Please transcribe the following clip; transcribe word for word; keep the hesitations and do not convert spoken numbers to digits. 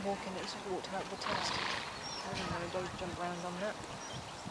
walking, it's just walked out of the test. I don't know, don't jump around on that.